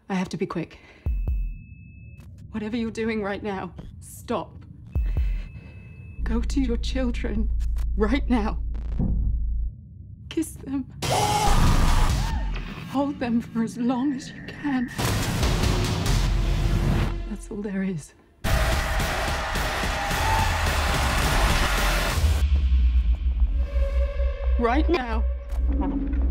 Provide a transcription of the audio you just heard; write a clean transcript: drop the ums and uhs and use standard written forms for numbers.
I have to be quick. Whatever you're doing right now, stop. Go to your children right now. Kiss them. Hold them for as long as you can. That's all there is. Right now.